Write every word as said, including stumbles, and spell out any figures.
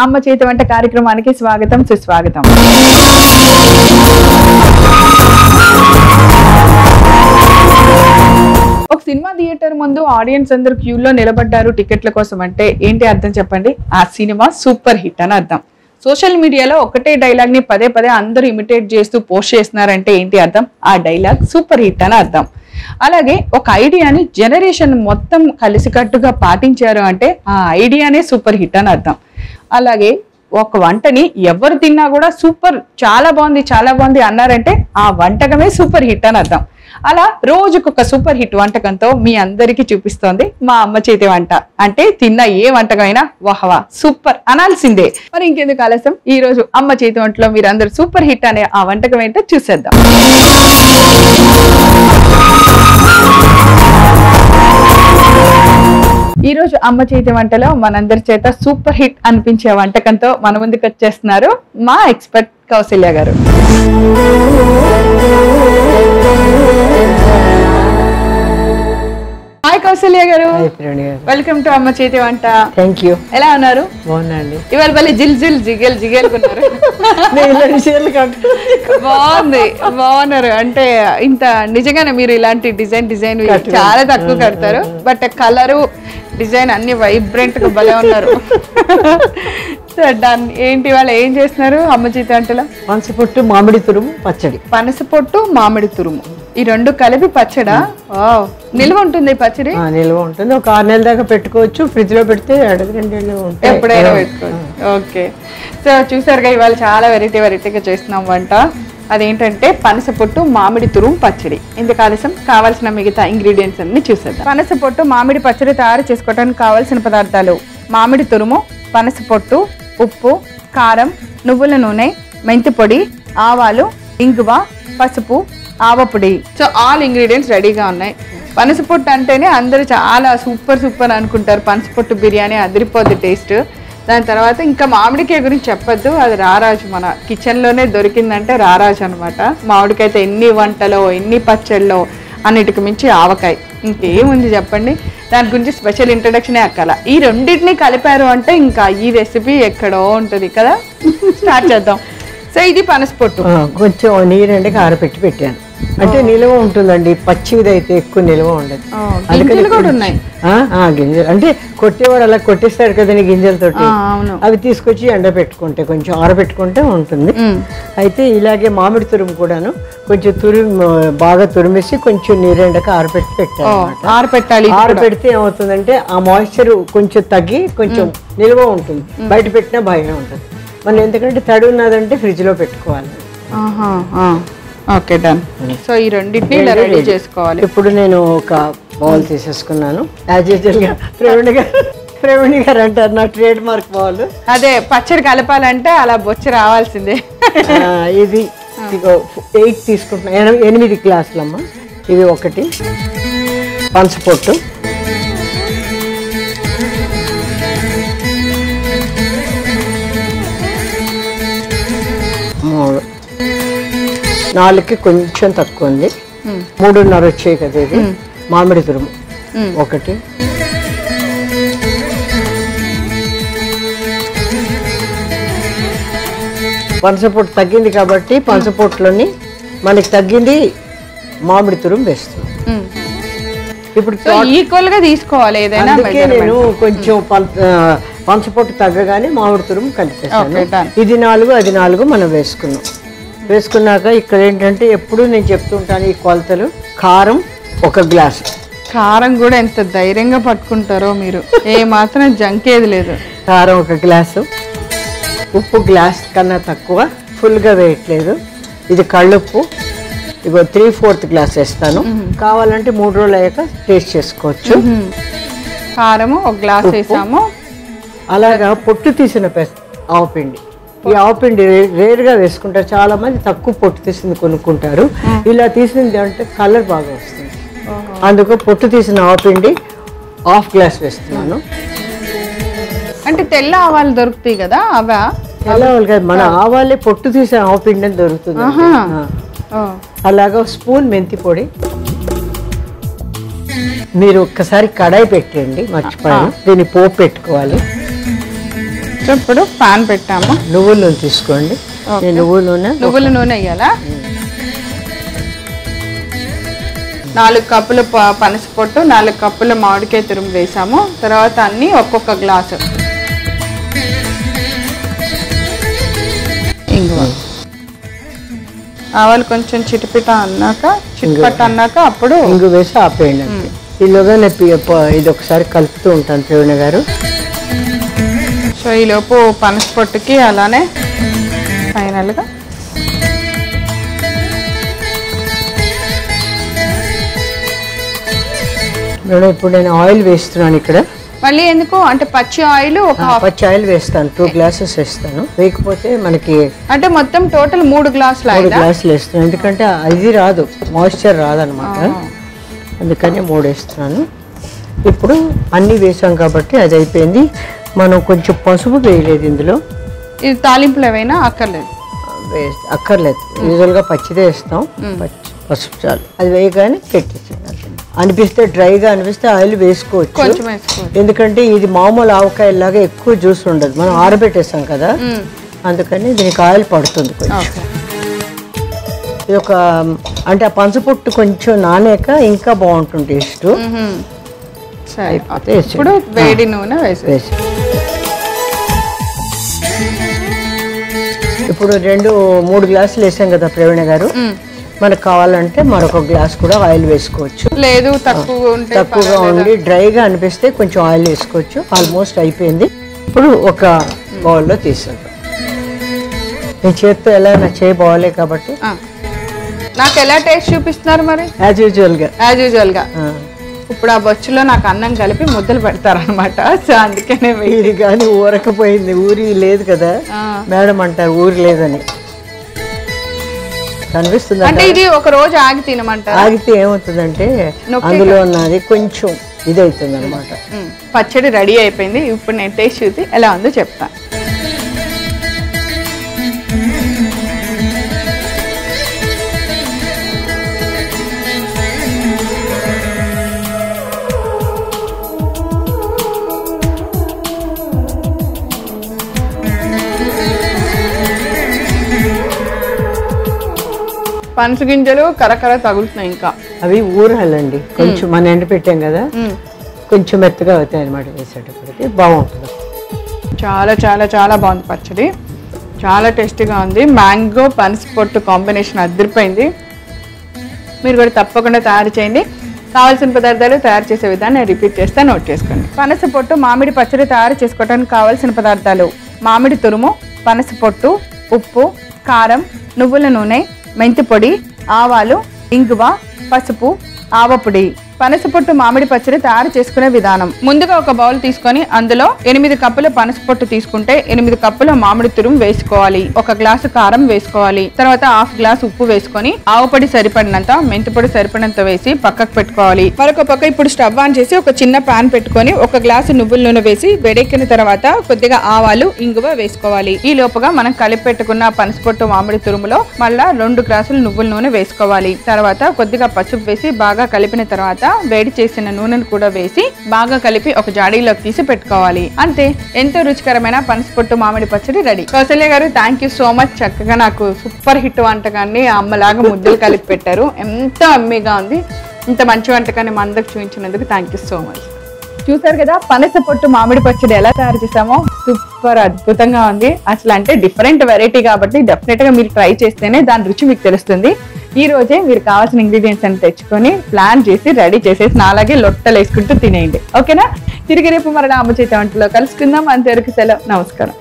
అమ్మ చేతి వంట కార్యక్రమానికి స్వాగతం సుస్వాగతం. ఒక సినిమా థియేటర్ ముందు ఆడియన్స్ అందరూ క్యూలో నిలబడ్డారు టికెట్ల కోసం అంటే ఏంటి అర్థం చెప్పండి? ఆ సినిమా సూపర్ హిట్ అని అర్థం. సోషల్ మీడియాలో ఒకటే డైలాగ్ ని పదే పదే అందరూ ఇమిటేట్ చేస్తూ పోస్ట్ చేస్తున్నారంటే ఏంటి అర్థం? ఆ డైలాగ్ సూపర్ హిట్ అని అర్థం. అలాగే ఒక ఐడియాని జనరేషన్ మొత్తం కలిసికట్టుగా పాటించారు అంటే ఆ ఐడియానే సూపర్ హిట్ అని అర్థం. అలాగే ఒక వంటని ఎవరు తిన్నా కూడా సూపర్, చాలా బాగుంది చాలా బాగుంది అన్నారంటే ఆ వంటకమే సూపర్ హిట్ అని అర్థం. అలా రోజుకొక సూపర్ హిట్ వంటకంతో మీ అందరికీ చూపిస్తోంది మా అమ్మ చేతి వంట. అంటే తిన్న ఏ వంటకమైనా వాహవా సూపర్ అనాల్సిందే. మరి ఇంకెందుకు ఆలస్యం, ఈ రోజు అమ్మ చేతి వంటలో మీరు అందరూ సూపర్ హిట్ అనే ఆ వంటకం ఏంటో చూసేద్దాం. ఈ రోజు అమ్మ చేతి వంటలో మనందరి చేత సూపర్ హిట్ అనిపించే వంటకంతో మన ముందుకు వచ్చేస్తున్నారు మా ఎక్స్పర్ట్ కౌసల్య గారు. హాయ్ కౌసల్య గారు, వెల్కమ్ టు అమ్మ చేతి వంట. Thank you. ఎలా ఉన్నారు? బాగున్నాండి. ఇవాళ మళ్ళీ జిల్ జిల్ జిగేల్ జిగేలుకున్నారు. బాగుంది, బాగున్నారు. అంటే ఇంత నిజంగానే మీరు ఇలాంటి డిజైన్ డిజైన్ చాలా తక్కువ కడతారు, బట్ కలరు డిజైన్ అన్ని వైబ్రెంట్ గా భలే ఉన్నారు. దాన్ని ఏంటి వాళ్ళు ఏం చేస్తున్నారు అమ్మ చేతి వంటలో? పనసపొట్టు మామిడి తురుము పచ్చడి. పనసపొట్టు మామిడి తురుము ఈ రెండు కలిపి పచ్చడా? నిల్వ ఉంటుంది పచ్చడి? నిల్వ ఉంటుంది, ఒక ఆరు నెలల దాకా పెట్టుకోవచ్చు. ఫ్రిడ్జ్ లో పెడితే రెండు ఎప్పుడైనా పెట్టుకోవచ్చు. ఓకే, సో చూసారుగా ఇవాళ చాలా వెరైటీ వెరైటీగా చేస్తున్నాం వంట. అదేంటంటే పనసపొట్టు మామిడి తురుము పచ్చడి. ఇందుకు ఆలస్యం కావాల్సిన మిగతా ఇంగ్రీడియంట్స్ అన్ని చూసేద్దాం. పనసపొట్టు మామిడి పచ్చడి తయారు చేసుకోవడానికి కావాల్సిన పదార్థాలు: మామిడి తురుము, పనసపొట్టు, ఉప్పు, కారం, నువ్వుల నూనె, మెంతి పొడి, ఆవాలు, ఇంగువ, పసుపు, ఆవపొడి. సో ఆల్ ఇంగ్రీడియంట్స్ రెడీగా ఉన్నాయి. పనసపొట్టు అంటేనే అందరూ చాలా సూపర్ సూపర్ అనుకుంటారు. పనసపొట్టు బిర్యానీ అదిరిపోద్ది టేస్ట్. దాని తర్వాత ఇంకా మామిడికాయ గురించి చెప్పొద్దు, అది రారాజు. మన కిచెన్లోనే దొరికిందంటే రారాజు అనమాట. మామిడికాయ అయితే ఎన్ని వంటలో ఎన్ని పచ్చళ్ళలో అన్నిటికి మించి ఆవకాయ, ఇంకేముంది చెప్పండి. దాని గురించి స్పెషల్ ఇంట్రడక్షనే అక్కల. ఈ రెండింటిని కలిపారు అంటే ఇంకా ఈ రెసిపీ ఎక్కడో ఉంటుంది కదా. స్టార్ట్ చేద్దాం. సో ఇది పనసపొట్టు. కొంచెం నీరండి ఆరబెట్టి పెట్టాను, అంటే నిల్వ ఉంటుందండి. పచ్చిది అయితే ఎక్కువ నిల్వ ఉండదు. గింజలు కూడా ఉన్నాయి. గింజలు అంటే కొట్టేవాడు అలా కొట్టేస్తాడు కదండి గింజలతోటి, అవి తీసుకొచ్చి ఎండ పెట్టుకుంటే కొంచెం ఆరబెట్టుకుంటే ఉంటుంది. అయితే ఇలాగే మామిడి తురుము కూడాను కొంచెం తురుము బాగా తురిమేసి కొంచెం నీరెండక ఆరబెట్టి పెట్టాను. ఆరబెట్టాలి. ఆరబెడితే ఏమవుతుందంటే ఆ మాయిశ్చర్ కొంచెం తగ్గి కొంచెం నిల్వ ఉంటుంది. బయట పెట్టినా బాగానే ఉంటుంది. మనం ఎందుకంటే తడి ఉన్నదంటే ఫ్రిడ్జ్ లో పెట్టుకోవాలి. Okay, done. సో ఈ రెండింటిని ఇలా రెడీ చేసుకోవాలి. ఇప్పుడు నేను ఒక బౌల్ తీసేసుకున్నాను. యాజ్ యూజువల్ గా ప్రవీణ్ గారు ప్రవీణ్ గారు అంటారు నా ట్రేడ్ మార్క్ బౌల్. అదే పచ్చడి కలపాలంటే అలా బొచ్చి రావాల్సిందే. ఇది ఎయిట్ తీసుకుంటున్నా, ఎనిమిది గ్లాసులమ్మ. ఇది ఒకటి పనసపొట్టు, మూడు, నాలుగుకి కొంచెం తక్కువ ఉంది, మూడున్నర వచ్చాయి కదా. ఇది మామిడి తురుము ఒకటి, పనసపొట్టు తగ్గింది కాబట్టి పనసపొట్టులోని మనకి తగ్గింది మామిడి తురుము వేస్తుంది. ఇప్పుడు ఈక్వల్ గా తీసుకోవాలి ఏదైనా. అందుకే నేను కొంచెం పనసపొట్టు తగ్గగానే మామిడి తురుము కలిపేసాను. ఇది నాలుగు అది నాలుగు మనం వేసుకున్నాం. వేసుకున్నాక ఇక్కడ ఏంటంటే ఎప్పుడు నేను చెప్తుంటాను ఈ కొలతలు. కారం ఒక గ్లాసు. కారం కూడా ఎంత ధైర్యంగా పట్టుకుంటారో మీరు, ఏ మాత్రం జంకేది లేదు. కారం ఒక గ్లాసు, ఉప్పు గ్లాస్ కన్నా తక్కువ, ఫుల్గా వేయట్లేదు. ఇది కళ్ళుప్పు, ఇగో త్రీ ఫోర్త్ గ్లాస్ వేస్తాను. కావాలంటే మూడు రోజులు అయ్యాక టేస్ట్ చేసుకోవచ్చు. కారము ఒక గ్లాస్ వేసాము. అలాగా పొట్టు తీసిన ఆవపిండి. ఈ ఆవపిండి రేరుగా వేసుకుంటారు చాలా మంది, తక్కువ పొట్టు తీసింది కొనుక్కుంటారు. ఇలా తీసింది అంటే కలర్ బాగా వస్తుంది. అందుకు పొట్టు తీసిన ఆవపిండి హాఫ్ గ్లాస్ వేస్తున్నాను. అంటే తెల్ల ఆవాలు దొరుకుతాయి కదా, అవా? తెల్ల ఆవాలు కాదు, మన ఆవాలే పొట్టు తీసిన ఆవపిండి అని దొరుకుతుంది. అలాగా స్పూన్ మెంతి పొడి. మీరు ఒక్కసారి కడాయి పెట్టండి, మర్చిపోయాను. దీన్ని పోపు పెట్టుకోవాలి. ఇప్పుడు పాన్ పెట్టాము. నువ్వుల నూనె తీసుకోండి. నువ్వుల నూనె నువ్వుల నూనె వేయాలా? నాలుగు కప్పుల పనస పొట్టు, నాలుగు కప్పుల మామిడికాయ తురుము వేసాము. తర్వాత అన్ని ఒక్కొక్క గ్లాసు. ఇంగువ, ఆవాలు కొంచెం చిటిపిట అన్నాక చిటిపట్ట అన్నాక అప్పుడు ఇంగు వేసి ఆపేయండి. ఈలోగా నేను ఇది ఒకసారి కలుపుతూ ఉంటాను ప్రవీణ గారు. సో ఈలోపు పనస పొట్టుకి అలానే ఫైనల్గా ఇప్పుడు నేను ఆయిల్ వేస్తున్నాను ఇక్కడ. మళ్ళీ ఎందుకు అంటే పచ్చి ఆయిల్ ఒక పచ్చి ఆయిల్ వేస్తాను, టూ గ్లాసెస్ వేస్తాను. వేయకపోతే మనకి అంటే మొత్తం టోటల్ మూడు గ్లాసులు మూడు గ్లాసులు వేస్తున్నాను, ఎందుకంటే అది రాదు, మాయిశ్చర్ రాదనమాట, అందుకని మూడు వేస్తున్నాను. ఇప్పుడు అన్నీ వేసాం కాబట్టి అది అయిపోయింది. మనం కొంచెం పసుపు వేయలేదు ఇందులో. ఇది తాలింపులు ఏవైనా అక్కర్లేదు? అక్కర్లేదు, యూజువల్గా పచ్చిదే వేస్తాం. పచ్చి పసుపు చాలు. అది వేయగానే పెట్టేసాను. అనిపిస్తే డ్రైగా అనిపిస్తే ఆయిల్ వేసుకోవచ్చు, ఎందుకంటే ఇది మామూలు ఆవకాయలాగా ఎక్కువ జ్యూస్ ఉండదు, మనం ఆరబెట్టేసాం కదా, అందుకని దీనికి ఆయిల్ పడుతుంది కొంచెం. ఇది ఒక అంటే ఆ పనసపొట్టు కొంచెం నానాక ఇంకా బాగుంటుంది టేస్ట్. ఇప్పుడు వేడి నూనె వేసి ఇప్పుడు రెండు మూడు గ్లాసులు వేసాం కదా ప్రవీణ గారు, మనకు కావాలంటే మరొక గ్లాస్ కూడా ఆయిల్ వేసుకోవచ్చు. లేదు తక్కువ తక్కువగా ఉండి డ్రైగా అనిపిస్తే కొంచెం ఆయిల్ వేసుకోవచ్చు. ఆల్మోస్ట్ అయిపోయింది. ఇప్పుడు ఒక బౌల్లో తీసాను. నేను చేత్తో ఎలా నా చేయి బాగోలే కాబట్టి నాకు ఎలా టేస్ట్ చూపిస్తున్నారు మరి? యాజ్ యూజువల్ గా యాజ్ యూజువల్ గా ఇప్పుడు ఆ బొచ్చులో నాకు అన్నం కలిపి ముద్దలు పెడతారనమాట. సో అందుకనే ఇది కానీ ఊరకపోయింది, ఊరి లేదు కదా మేడం అంటారు, ఊరి లేదని కనిపిస్తుంది. అంటే ఇది ఒక రోజు ఆగి తినమంటారు. ఆగితే ఏమవుతుందంటే అందులో ఉన్నది కొంచెం ఇది అవుతుంది అనమాట. పచ్చడి రెడీ అయిపోయింది. ఇప్పుడు నేను టేస్ట్ చూసి ఎలా ఉందో చెప్తాను. పనస గింజలు కరకర తగులుతున్నాయి. ఇంకా అవి ఊరాలండి, కొంచెం మన ఎండ పెట్టాం కదా, కొంచెం మెత్తగా అవుతాయి అనమాట. వేసేటప్పటికి బాగుంటుంది. చాలా చాలా చాలా బాగుంది పచ్చడి, చాలా టేస్టీగా ఉంది. మ్యాంగో పనస పొట్టు కాంబినేషన్ అదిరిపోయింది. మీరు కూడా తప్పకుండా తయారు చేయండి. కావాల్సిన పదార్థాలు తయారు చేసే విధానం నేను రిపీట్ చేస్తే నోట్ చేసుకోండి. పనస పొట్టు మామిడి పచ్చడి తయారు చేసుకోవడానికి కావాల్సిన పదార్థాలు: మామిడి తురుము, పనస పొట్టు, ఉప్పు, కారం, నువ్వుల నూనె, మెంతి పొడి, ఆవాలు, ఇంగువ, పసుపు, ఆవపొడి. పనస పొట్టు మామిడి పచ్చడి తయారు చేసుకునే విధానం: ముందుగా ఒక బౌల్ తీసుకొని అందులో ఎనిమిది కప్పుల పనస పొట్టు తీసుకుంటే ఎనిమిది కప్పుల మామిడి తురుము వేసుకోవాలి. ఒక గ్లాసు కారం వేసుకోవాలి. తర్వాత హాఫ్ గ్లాస్ ఉప్పు వేసుకొని ఆవపొడి సరిపడినంత, మెంతి పొడి సరిపడినంత వేసి పక్కకు పెట్టుకోవాలి. మరొక పక్క ఇప్పుడు స్టవ్ ఆన్ చేసి ఒక చిన్న పాన్ పెట్టుకొని ఒక గ్లాసు నువ్వుల నూనె వేసి వేడెక్కిన తర్వాత కొద్దిగా ఆవాలు, ఇంగువ వేసుకోవాలి. ఈ లోపుగా మనం కలిపి పెట్టుకున్న పనస పొట్టు మామిడి తురుములో మళ్ళా రెండు గ్లాసులు నువ్వుల నూనె వేసుకోవాలి. తర్వాత కొద్దిగా పసుపు వేసి బాగా కలిపిన తర్వాత వేడి చేసిన నూనెను కూడా వేసి బాగా కలిపి ఒక జాడీలోకి తీసి పెట్టుకోవాలి. అంతే, ఎంతో రుచికరమైన పనస పొట్టు మామిడి పచ్చడి రెడీ. కౌసల్య గారు, థ్యాంక్ యూ సో మచ్. చక్కగా నాకు సూపర్ హిట్ వంటకాన్ని అమ్మలాగా ముద్దలు కలిపి పెట్టారు. ఎంతో అమ్మీగా ఉంది. ఇంత మంచి వంటకాన్ని మా అందరికి చూపించినందుకు థ్యాంక్ యూ సో మచ్. చూసారు కదా పనస పొట్టు మామిడి పచ్చడి ఎలా తయారు చేసామో, సూపర్ అద్భుతంగా ఉంది. అసలు అంటే డిఫరెంట్ వెరైటీ కాబట్టి డెఫినెట్ గా మీరు ట్రై చేస్తేనే దాని రుచి మీకు తెలుస్తుంది. ఈ రోజే మీరు కావాల్సిన ఇంగ్రీడియంట్స్ అని తెచ్చుకొని ప్లాన్ చేసి రెడీ చేసేసి నాలాగే లొట్టలు వేసుకుంటూ తినేయండి. ఓకేనా? తిరిగి రేపు మరలా అమ్మ చేతి వంటలో కలుసుకుందాం. అంతవరకు సెలవు, నమస్కారం.